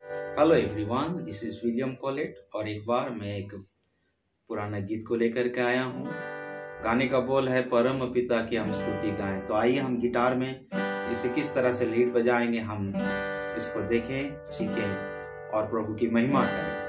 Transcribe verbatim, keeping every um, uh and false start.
Hello everyone, this is William Collet और एक बार मैं एक पुराना गीत को लेकर के आया हूँ। गाने का बोल है परम पिता की हम स्तुति गाएं। तो आइए हम गिटार में इसे किस तरह से लीड बजाएंगे, हम इसको देखें, सीखें और प्रभु की महिमा करें।